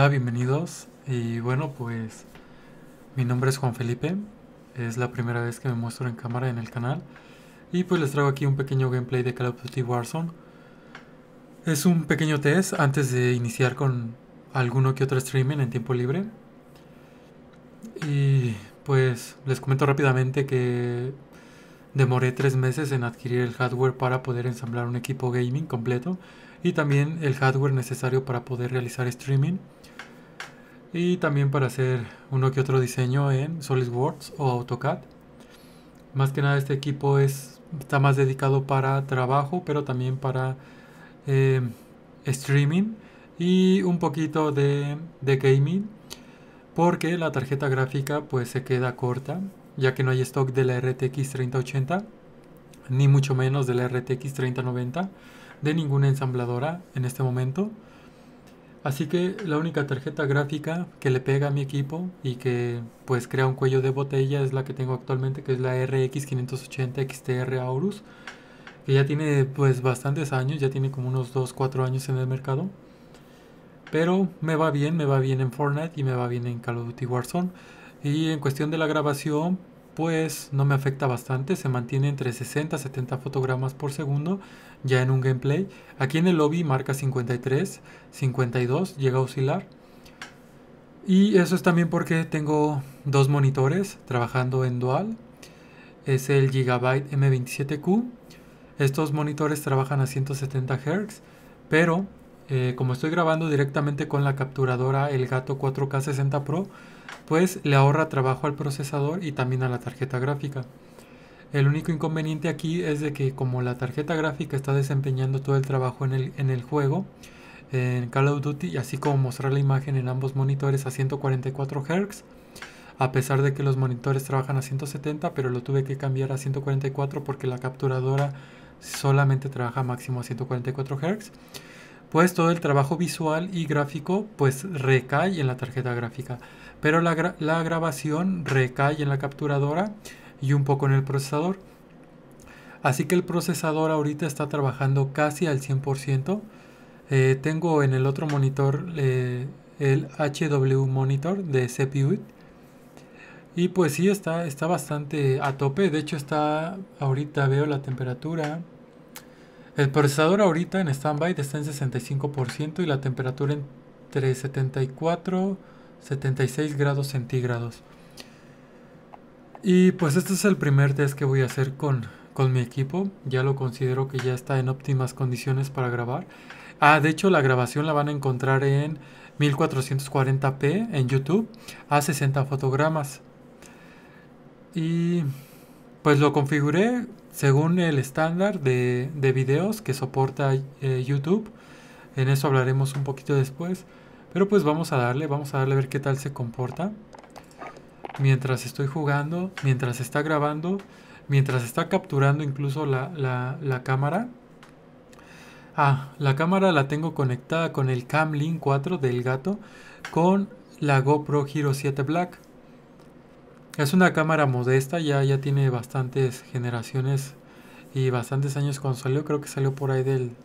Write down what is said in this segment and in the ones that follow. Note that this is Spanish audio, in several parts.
Hola, bienvenidos. Y bueno, pues mi nombre es Juan Felipe. Es la primera vez que me muestro en cámara en el canal. Y pues les traigo aquí un pequeño gameplay de Call of Duty Warzone. Es un pequeño test antes de iniciar con alguno que otro streaming en tiempo libre. Y pues les comento rápidamente que demoré 3 meses en adquirir el hardware para poder ensamblar un equipo gaming completo. Y también el hardware necesario para poder realizar streaming. Y también para hacer uno que otro diseño en SolidWorks o AutoCAD. Más que nada este equipo está más dedicado para trabajo, pero también para eh, streaming y un poquito de gaming, porque la tarjeta gráfica pues se queda corta, ya que no hay stock de la RTX 3080, ni mucho menos de la RTX 3090, de ninguna ensambladora en este momento. Así que la única tarjeta gráfica que le pega a mi equipo y que pues crea un cuello de botella es la que tengo actualmente, que es la RX 580 XTR Aorus, que ya tiene pues bastantes años, ya tiene como unos 2-4 años en el mercado. Pero me va bien en Fortnite y me va bien en Call of Duty Warzone. Y en cuestión de la grabación, pues no me afecta bastante, se mantiene entre 60 y 70 fotogramas por segundo ya en un gameplay. Aquí en el lobby marca 53, 52, llega a oscilar. Y eso es también porque tengo dos monitores trabajando en dual. Es el Gigabyte M27Q. Estos monitores trabajan a 170 Hz, pero como estoy grabando directamente con la capturadora Elgato 4K60 Pro, pues le ahorra trabajo al procesador y también a la tarjeta gráfica. El único inconveniente aquí es de que como la tarjeta gráfica está desempeñando todo el trabajo en el juego, en Call of Duty, así como mostrar la imagen en ambos monitores a 144 Hz, a pesar de que los monitores trabajan a 170, pero lo tuve que cambiar a 144 porque la capturadora solamente trabaja máximo a 144 Hz, pues todo el trabajo visual y gráfico pues recae en la tarjeta gráfica, pero la grabación recae en la capturadora y un poco en el procesador. Así que el procesador ahorita está trabajando casi al 100%. Tengo en el otro monitor el HW Monitor de CPU. Y pues sí, está bastante a tope. De hecho ahorita veo la temperatura. El procesador ahorita en standby está en 65% y la temperatura entre 74 y 76 grados centígrados. Y pues este es el primer test que voy a hacer con mi equipo. Ya lo considero que ya está en óptimas condiciones para grabar. De hecho la grabación la van a encontrar en 1440p en YouTube a 60 fotogramas. Y pues lo configuré según el estándar de videos que soporta YouTube. En eso hablaremos un poquito después. Pero pues vamos a darle a ver qué tal se comporta. Mientras estoy jugando, mientras está grabando, mientras está capturando incluso la cámara. La cámara la tengo conectada con el Camlink 4 del Elgato con la GoPro Hero 7 Black. Es una cámara modesta, ya tiene bastantes generaciones y bastantes años cuando salió. Creo que salió por ahí del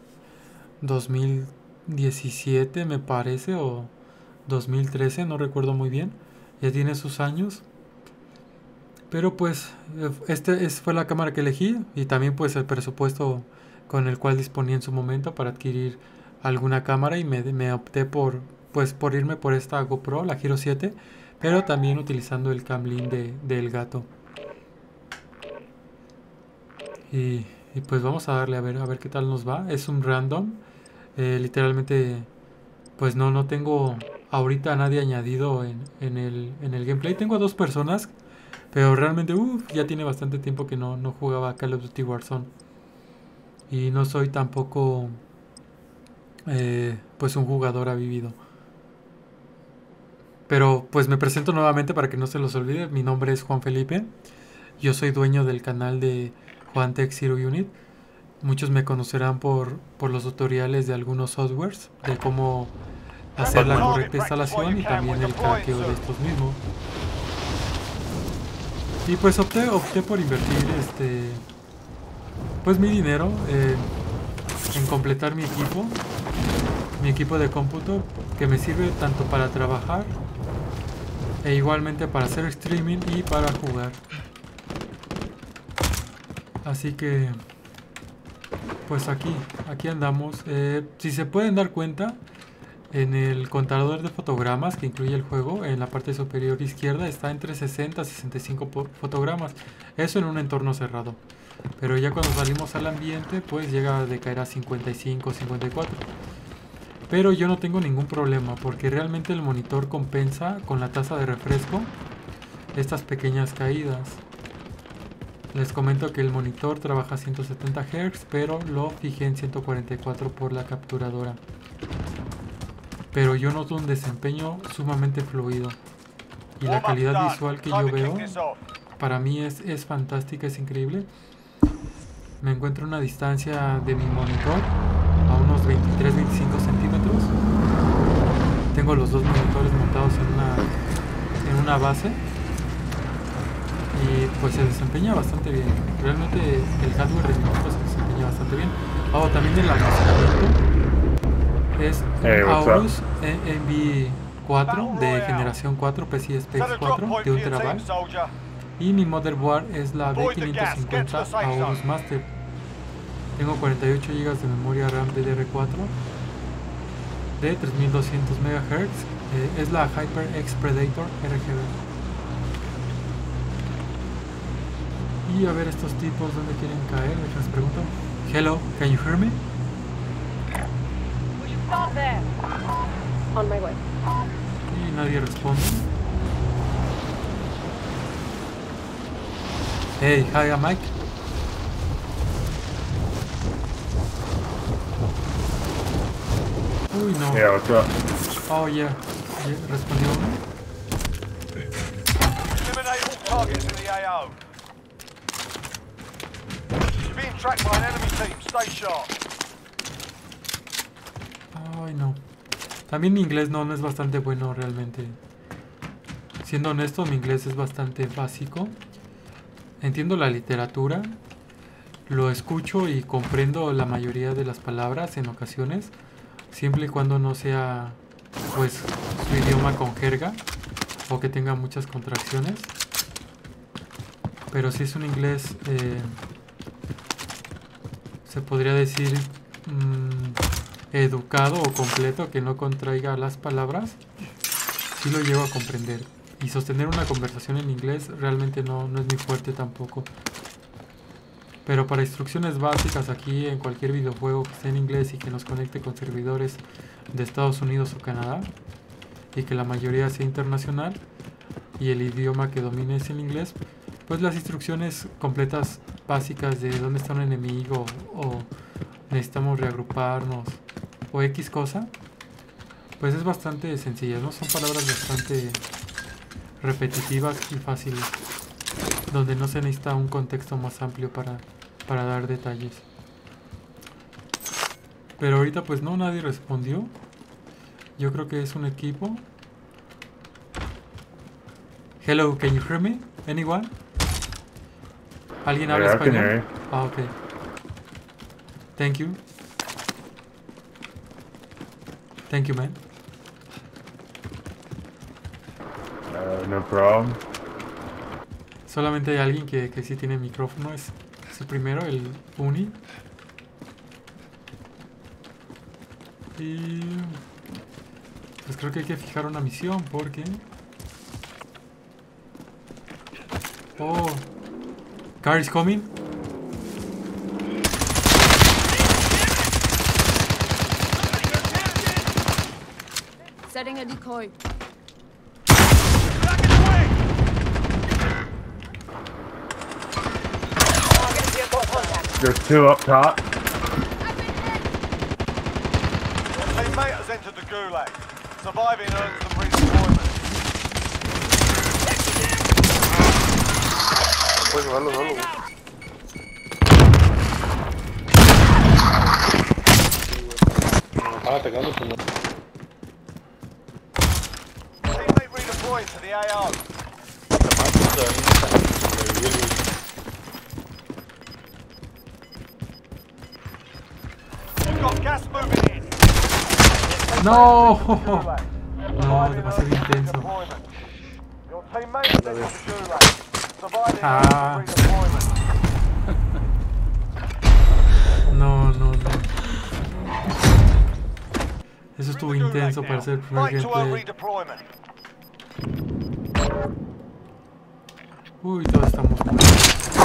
2017 me parece, o 2013, no recuerdo muy bien. Ya tiene sus años. Pero pues fue la cámara que elegí y también pues el presupuesto con el cual disponía en su momento para adquirir alguna cámara, y me opté por irme por esta GoPro, la Hero 7, pero también utilizando el Camlink de Elgato. Y pues vamos a darle a ver qué tal nos va. Es un random. Literalmente pues no tengo ahorita a nadie añadido en el gameplay. Tengo a 2 personas, pero realmente ya tiene bastante tiempo que no jugaba Call of Duty Warzone. Y no soy tampoco pues un jugador avivido. Pero pues me presento nuevamente para que no se los olvide. Mi nombre es Juan Felipe. Yo soy dueño del canal de Juan Tech Zero Unit. Muchos me conocerán por los tutoriales de algunos softwares, de cómo hacer la correcta instalación y también el craqueo de estos mismos. Y pues opté por invertir pues mi dinero en completar mi equipo. mi equipo de cómputo que me sirve tanto para trabajar e igualmente para hacer streaming y para jugar. Así que pues aquí andamos. Si se pueden dar cuenta, en el contador de fotogramas que incluye el juego, en la parte superior izquierda está entre 60 y 65 fotogramas. Eso en un entorno cerrado. Pero ya cuando salimos al ambiente, pues llega a decaer a 55 o 54. Pero yo no tengo ningún problema porque realmente el monitor compensa con la tasa de refresco estas pequeñas caídas. Les comento que el monitor trabaja a 170 Hz, pero lo fijé en 144 por la capturadora. Pero yo noto un desempeño sumamente fluido. Y la calidad visual que yo veo, para mí es fantástica, es increíble. Me encuentro a una distancia de mi monitor, a unos 23-25 centímetros. Tengo los dos monitores montados en una base. Y pues se desempeña bastante bien. Realmente el hardware de mi equipo se desempeña bastante bien. También el almacenamiento es Aorus ENV4 de generación 4, PCI Express 4 de 1 TB. Y mi motherboard es la B550 Aorus Master. Tengo 48 GB de memoria RAM DDR4 de 3200 MHz. Es la HyperX Predator RGB. Y a ver estos tipos dónde quieren caer. Les pregunto. Hello, can you hear me? On my way. Y nadie responde. Hey, hi, I'm Mike. Uy, no. Yeah, what's up? Oh, yeah. Respondió uno. Eliminate all targets in the AO. You're being tracked by an enemy team. Stay sharp. Ay, no. También mi inglés no es bastante bueno realmente. Siendo honesto, mi inglés es bastante básico. Entiendo la literatura, lo escucho y comprendo la mayoría de las palabras en ocasiones, siempre y cuando no sea pues su idioma con jerga o que tenga muchas contracciones. Pero si es un inglés, se podría decir educado o completo, que no contraiga las palabras, sí lo llego a comprender. Y sostener una conversación en inglés realmente no es mi fuerte tampoco. Pero para instrucciones básicas aquí en cualquier videojuego que esté en inglés y que nos conecte con servidores de Estados Unidos o Canadá, y que la mayoría sea internacional y el idioma que domine es el inglés, pues las instrucciones completas básicas de dónde está un enemigo o necesitamos reagruparnos o X cosa, pues es bastante sencilla, ¿no? Son palabras bastante repetitivas y fáciles, donde no se necesita un contexto más amplio para dar detalles. Pero ahorita pues no, nadie respondió. Yo creo que es un equipo. Hello, can you hear me? Anyone? ¿Alguien habla español? Ah, ok. Thank you. Thank you, man. No problem. Solamente hay alguien que sí tiene micrófono. Es el primero, el Uni. Y pues creo que hay que fijar una misión porque... Oh, car is coming. Setting a decoy. There's two up top. Your teammate has entered the gulag. Surviving earns them redeployment. Pues dalo. Me estaba atacando, pues no. Teammate redeployed to the AO. We've got gas moving in. No, no, demasiado intenso. Your teammates sent to the gulag. Surviving Ah. earns redeployment. No, no, no. Eso estuvo We're in the gulag intenso now. para ser el primer Fight to earn gameplay. redeployment. Uy, todos estamos muertos.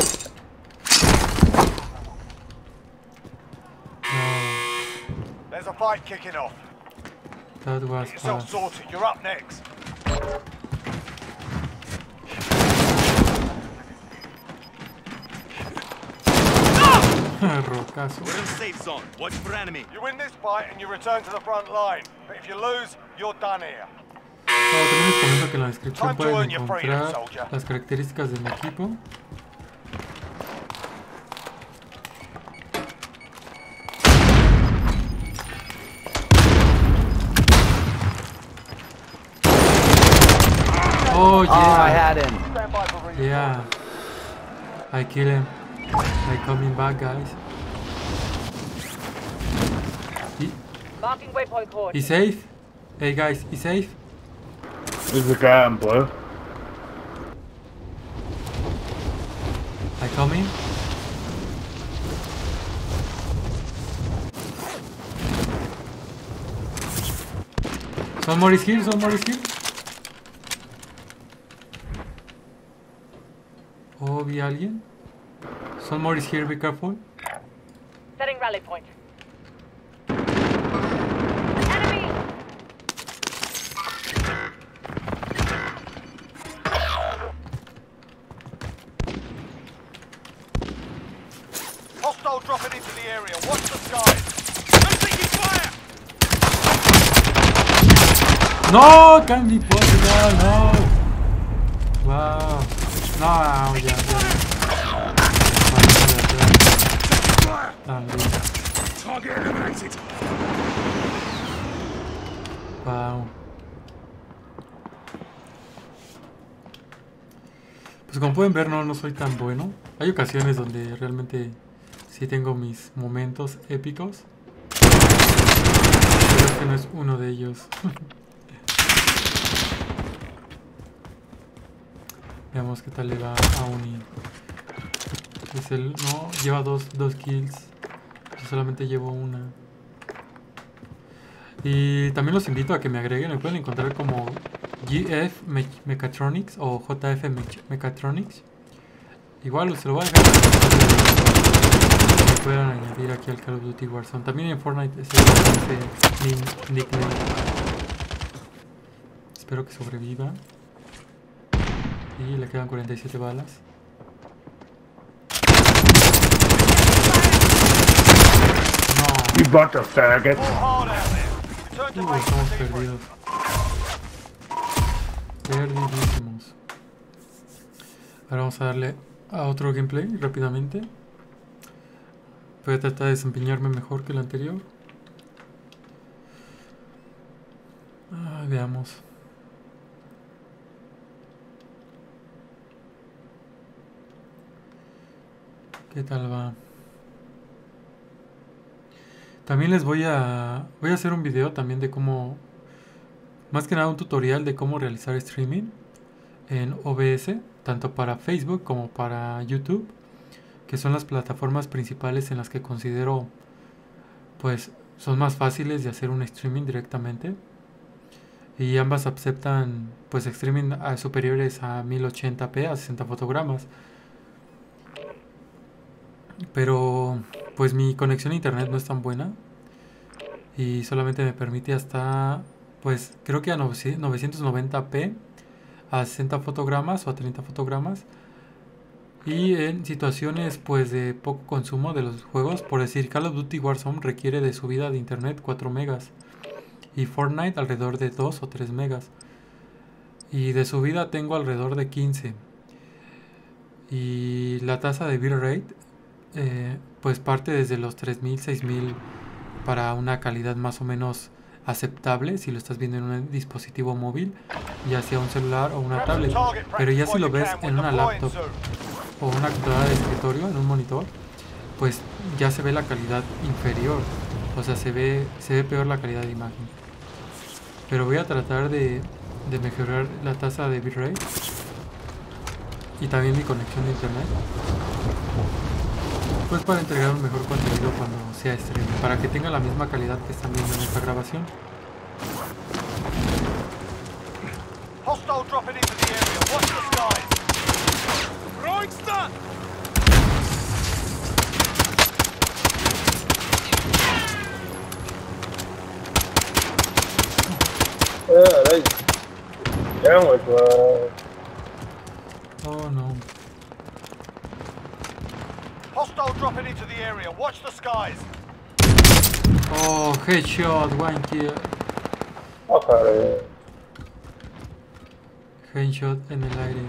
No, There's a fight kicking off. that was Get yourself fast. sorted. You're up next. Rocazo. We're in safe zone. Watch for enemy. You win this fight and you return to the front line. But if you lose, you're done here. También les comento que en la descripción Time to pueden earn your freedom, encontrar soldier. las características de mi equipo. Oh I yeah, had him. Stand by for redeployment. yeah. I kill him. I coming back, guys. Marking waypoint coordinates. He's safe. Hey guys, he's safe. There's a guy in blue. I come in. Some more is here, some more is here. Oh, vi a alguien. Some more is here, be careful. Setting rally point. Enemy! Hostile dropping into the area. Watch the skies. I'm taking fire! No, can't be possible, no. Wow. No, ya. También. Target eliminated. Wow. Pues como pueden ver, no soy tan bueno. Hay ocasiones donde realmente sí tengo mis momentos épicos. Pero este no es uno de ellos. Veamos qué tal le va a Uni. Es el. No, lleva dos kills. Yo solamente llevo una. Y también los invito a que me agreguen. Me pueden encontrar como GF Mechatronics o JF Mechatronics. Igual se lo voy a dejar para que puedan añadir aquí al Call of Duty Warzone. También en Fortnite ese nickname. Espero que sobreviva. Y le quedan 47 balas. No. You bunch of faggots. All hard out there. Return to base Estamos and debrief. perdidos. Perdidísimos. Ahora vamos a darle a otro gameplay rápidamente. Voy a tratar de desempeñarme mejor que el anterior. Veamos. ¿Qué tal va? También les voy a hacer un video también de cómo, más que nada un tutorial de cómo realizar streaming en OBS, tanto para Facebook como para YouTube, que son las plataformas principales en las que considero pues son más fáciles de hacer un streaming directamente, y ambas aceptan pues streaming superiores a 1080p, a 60 fotogramas. Pero pues mi conexión a internet no es tan buena y solamente me permite hasta, pues creo que a 990p a 60 fotogramas o a 30 fotogramas, y en situaciones pues de poco consumo de los juegos, por decir Call of Duty Warzone requiere de subida de internet 4 megas y Fortnite alrededor de 2 o 3 megas, y de subida tengo alrededor de 15, y la tasa de bitrate pues parte desde los 3000, 6000 para una calidad más o menos aceptable si lo estás viendo en un dispositivo móvil, ya sea un celular o una tablet. Pero ya si lo ves en una laptop o una computadora de escritorio, en un monitor, pues ya se ve la calidad inferior, o sea se ve peor la calidad de imagen. Pero voy a tratar de mejorar la tasa de bitrate y también mi conexión de internet, pues para entregar un mejor contenido cuando sea stream, para que tenga la misma calidad que están viendo en esta grabación. Hostile dropping into the area. Watch the skies. Throwing stun! They down with Oh no. Hostile dropping into the area. Watch the skies. Oh, headshot, one kill. Okay. Headshot en el aire.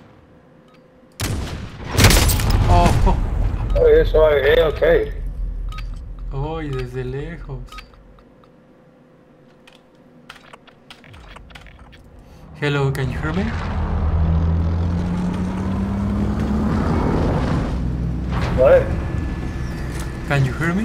Oh, Oh, it's like okay. oh, y desde lejos. Hello, can you hear me? What? Can you hear me?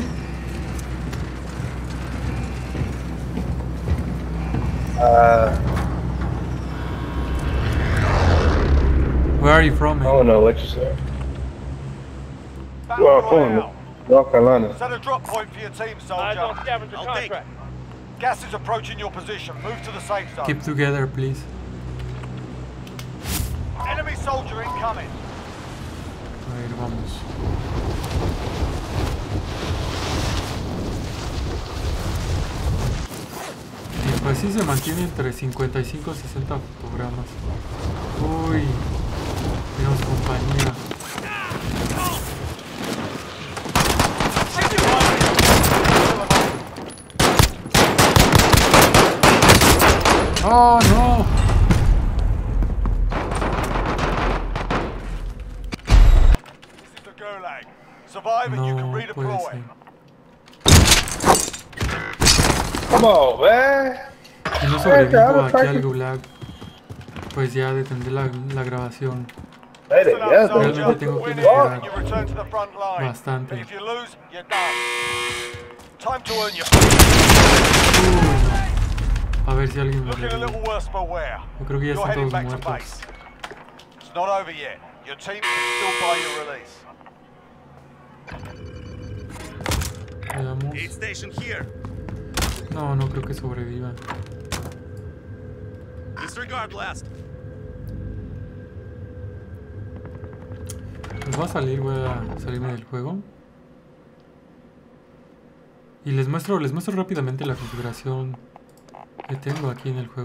Where are you from, I man? don't know what you said. Battle Well, Royale. North Carolina. Set a drop point for your team, soldier. scavenger I'll take it. Gas is approaching your position. Move to the safe zone. Keep together, please. Enemy soldier incoming. A ver, vamos. Y pues sí se mantiene entre 55 y 60 fotogramas. Uy, tenemos compañía. Oh no. This is the Gulag. Survive and you can No puede redeploy. ser. Come on, man. Si no sobrevivo aquí al Gulag, pues ya detendré la grabación. Stay Listen up, together. soldier. Realmente tengo que Win it mejorar and you return to the front line. bastante. And if you lose, you're done. Time to earn your. Uy, no. A ver si alguien me Looking a revive. little worse for wear. Yo creo que ya You're están heading todos back to muertos. base. It's not over yet. Your team can still buy your release. Veamos. Aid station here. No, no creo que sobreviva. Disregard blast. Pues voy a salir, voy a salirme del juego. Y les muestro rápidamente la configuración que tengo aquí en el juego.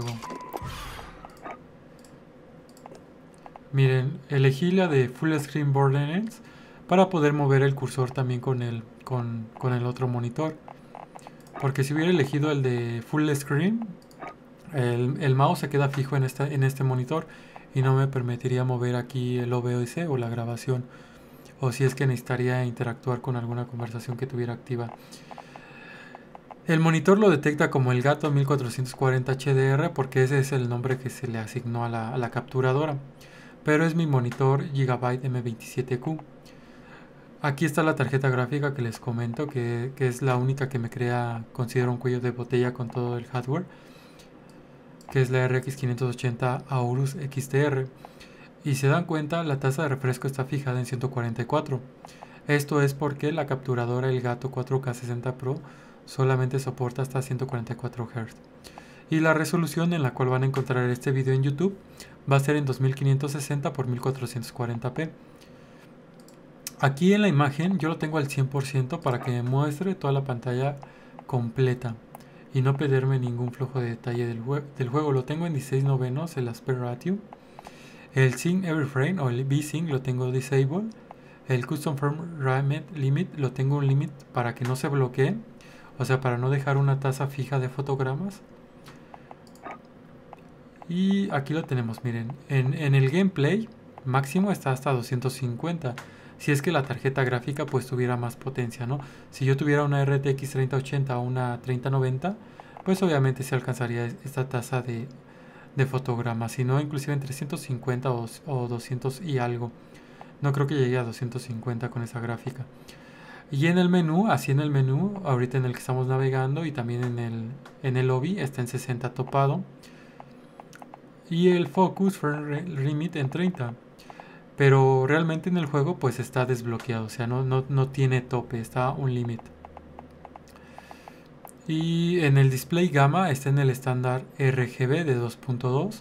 Miren, elegí la de Full Screen Borderlands para poder mover el cursor también con el otro monitor. Porque si hubiera elegido el de Full Screen, el mouse se queda fijo en este monitor y no me permitiría mover aquí el OBS o la grabación, o si es que necesitaría interactuar con alguna conversación que tuviera activa. El monitor lo detecta como el Gato 1440 HDR porque ese es el nombre que se le asignó a la capturadora, pero es mi monitor Gigabyte M27Q. Aquí está la tarjeta gráfica que les comento, que es la única que me crea, considero un cuello de botella con todo el hardware, que es la RX 580 Aorus XTR. Y si se dan cuenta, la tasa de refresco está fijada en 144. Esto es porque la capturadora Elgato 4K 60 Pro solamente soporta hasta 144 Hz. Y la resolución en la cual van a encontrar este video en YouTube va a ser en 2560 x 1440p. Aquí en la imagen yo lo tengo al 100% para que me muestre toda la pantalla completa y no perderme ningún flujo de detalle del juego. Lo tengo en 16/9 el aspect ratio. El sync every frame o el V-Sync lo tengo disable. El custom frame rate limit lo tengo un limit para que no se bloquee, o sea, para no dejar una tasa fija de fotogramas. Y aquí lo tenemos, miren, en el gameplay máximo está hasta 250. Si es que la tarjeta gráfica pues tuviera más potencia, ¿no? Si yo tuviera una RTX 3080 o una 3090, pues obviamente se alcanzaría esta tasa de fotogramas. Si no, inclusive entre 150 o 200 y algo. No creo que llegue a 250 con esa gráfica. Y en el menú, así en el menú, ahorita en el que estamos navegando y también en el lobby, está en 60 topado. Y el focus frame limit en 30. Pero realmente en el juego pues está desbloqueado, o sea, no tiene tope, está un límite. Y en el display gamma está en el estándar RGB de 2.2.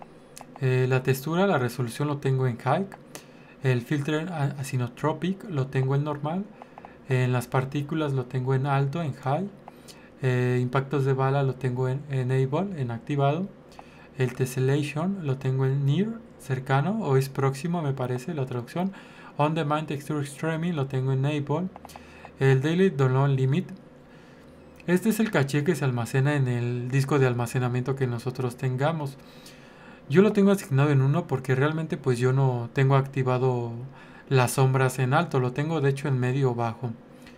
La textura, la resolución lo tengo en high. El filter anisotropic lo tengo en normal. En las partículas lo tengo en alto, en high. Impactos de bala lo tengo en enable, en activado. El tessellation lo tengo en near, cercano, o es próximo me parece la traducción. On demand texture streaming lo tengo en enable. El daily download limit. Este es el caché que se almacena en el disco de almacenamiento que nosotros tengamos. Yo lo tengo asignado en 1 porque realmente pues yo no tengo activado las sombras en alto, lo tengo de hecho en medio o bajo.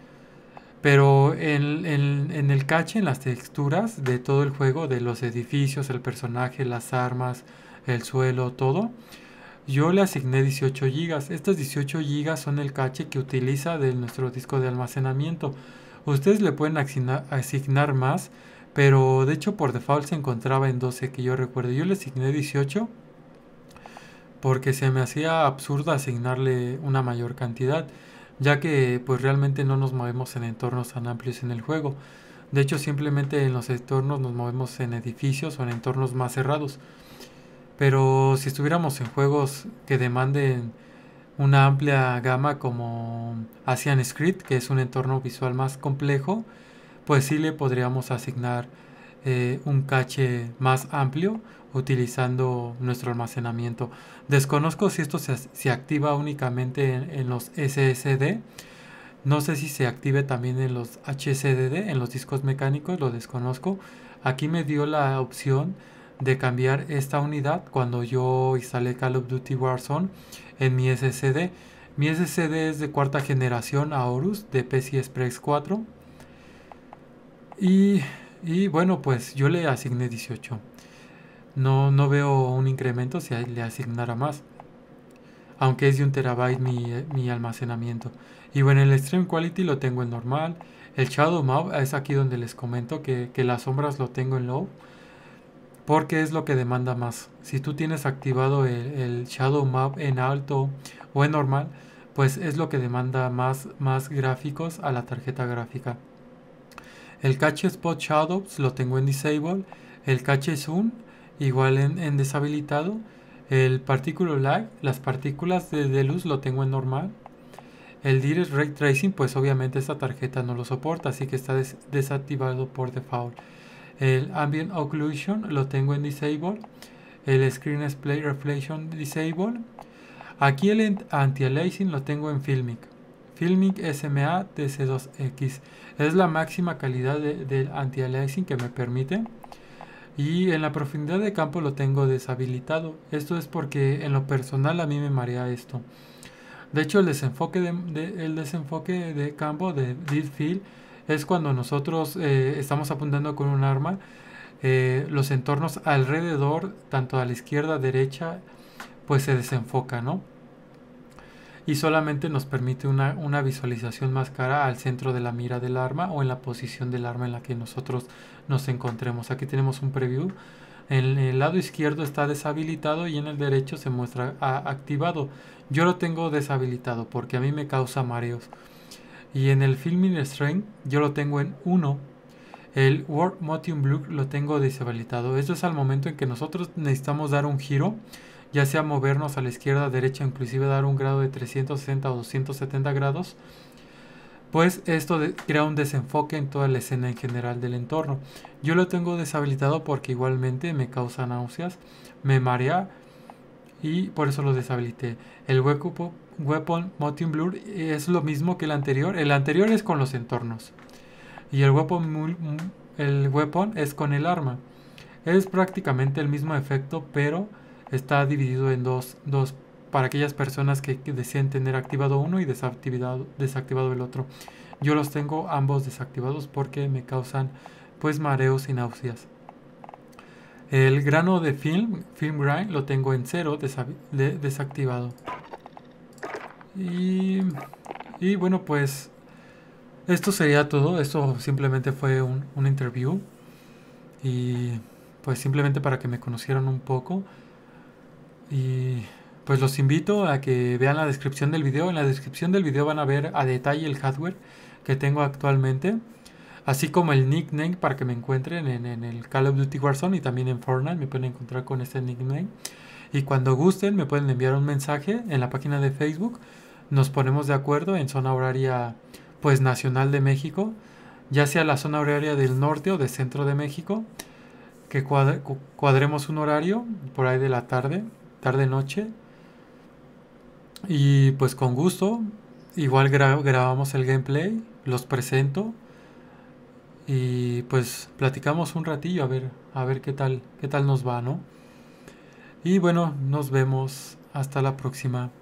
Pero en el cache, en las texturas de todo el juego, de los edificios, el personaje, las armas, el suelo, todo, yo le asigné 18 GB. Estas 18 GB son el cache que utiliza de nuestro disco de almacenamiento. Ustedes le pueden asignar más, pero de hecho por default se encontraba en 12 que yo recuerdo. Yo le asigné 18 porque se me hacía absurdo asignarle una mayor cantidad, ya que pues realmente no nos movemos en entornos tan amplios en el juego. De hecho simplemente en los entornos nos movemos en edificios o en entornos más cerrados. Pero si estuviéramos en juegos que demanden una amplia gama como Asian Script, que es un entorno visual más complejo, pues sí le podríamos asignar un cache más amplio utilizando nuestro almacenamiento. Desconozco si esto se activa únicamente en los SSD. No sé si se active también en los HDD, en los discos mecánicos, lo desconozco. Aquí me dio la opción de cambiar esta unidad cuando yo instalé Call of Duty Warzone en mi SSD. Mi SSD es de cuarta generación Aorus de PCI Express 4. Y bueno, pues yo le asigné 18. No veo un incremento si le asignara más, aunque es de 1 TB mi almacenamiento. Y bueno, el Extreme Quality lo tengo en normal. El Shadow Map es aquí donde les comento que las sombras lo tengo en low, porque es lo que demanda más. Si tú tienes activado el Shadow Map en alto o en normal, pues es lo que demanda más gráficos a la tarjeta gráfica. El cache Spot Shadows lo tengo en disable. El cache Zoom igual en deshabilitado. El Particle Light, las partículas de luz lo tengo en normal. El Direct Ray Tracing, pues obviamente esta tarjeta no lo soporta, así que está desactivado por default. El Ambient Occlusion lo tengo en disable. El Screen Display Reflection disable. Aquí el Anti-Aliasing lo tengo en Filmic. Filmic SMA TC2X. Es la máxima calidad del Anti-Aliasing que me permite. Y en la profundidad de campo lo tengo deshabilitado. Esto es porque en lo personal a mí me marea esto. De hecho el desenfoque de campo de Deep Field es cuando nosotros estamos apuntando con un arma. Los entornos alrededor, tanto a la izquierda, derecha, pues se desenfoca, ¿no? Y solamente nos permite una visualización más clara al centro de la mira del arma o en la posición del arma en la que nosotros nos encontremos. Aquí tenemos un preview. En el lado izquierdo está deshabilitado y en el derecho se muestra activado. Yo lo tengo deshabilitado porque a mí me causa mareos. Y en el Filming Strength yo lo tengo en 1. El World Motion Blur lo tengo deshabilitado. Esto es al momento en que nosotros necesitamos dar un giro, ya sea movernos a la izquierda, derecha, inclusive dar un grado de 360 o 270 grados. Pues esto crea un desenfoque en toda la escena en general del entorno. Yo lo tengo deshabilitado porque igualmente me causa náuseas, me marea y por eso lo deshabilité. El Weapon Motion Blur es lo mismo que el anterior. El anterior es con los entornos y el Weapon es con el arma. Es prácticamente el mismo efecto, pero está dividido en dos para aquellas personas que deseen tener activado uno y desactivado el otro. Yo los tengo ambos desactivados porque me causan pues mareos y náuseas. El grano de film grind lo tengo en 0 desactivado. Y bueno, pues esto sería todo. Esto simplemente fue un interview. Y pues simplemente para que me conocieran un poco. Y pues los invito a que vean la descripción del video. En la descripción del video van a ver a detalle el hardware que tengo actualmente, así como el nickname para que me encuentren en el Call of Duty Warzone y también en Fortnite. Me pueden encontrar con este nickname. Y cuando gusten me pueden enviar un mensaje en la página de Facebook. Nos ponemos de acuerdo en zona horaria pues nacional de México, ya sea la zona horaria del norte o del centro de México, que cuadremos un horario por ahí de la tarde, tarde-noche. Y pues con gusto, igual grabamos el gameplay, los presento y pues platicamos un ratillo a ver qué tal nos va, ¿no? Y bueno, nos vemos hasta la próxima.